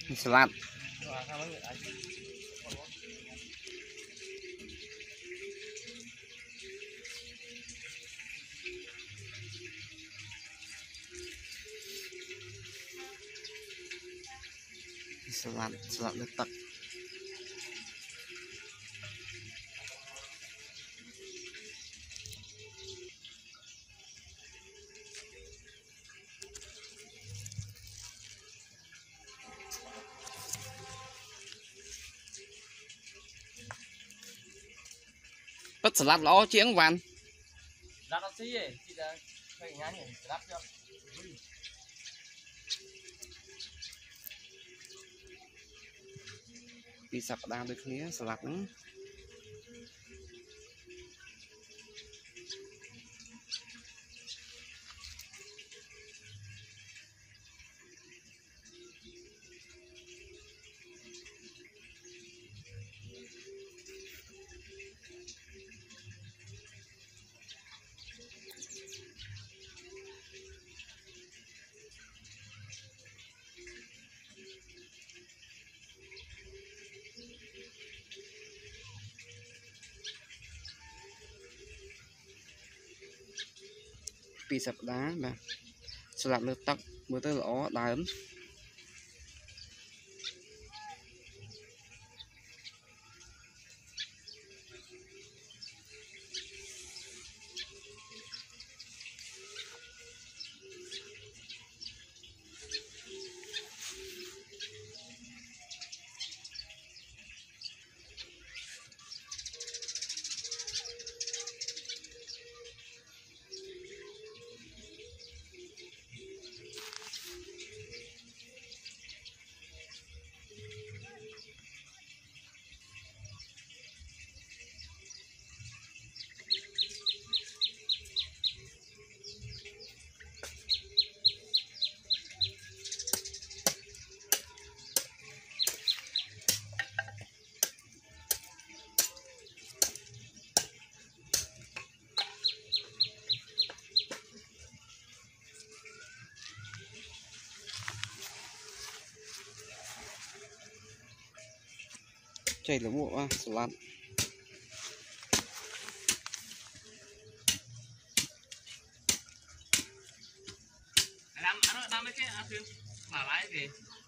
Salad salad nước tắc bất salad ló chiếng vàng Lát nó xí ấy, thì là phải nhá nhỉ, lát cho. đi sập đang được khía salad nữa đi sập đá mà salad nước tắc bữa tới lõ đá ấm chảy là bộ salad Làm cái ăn phim, mà lái gì?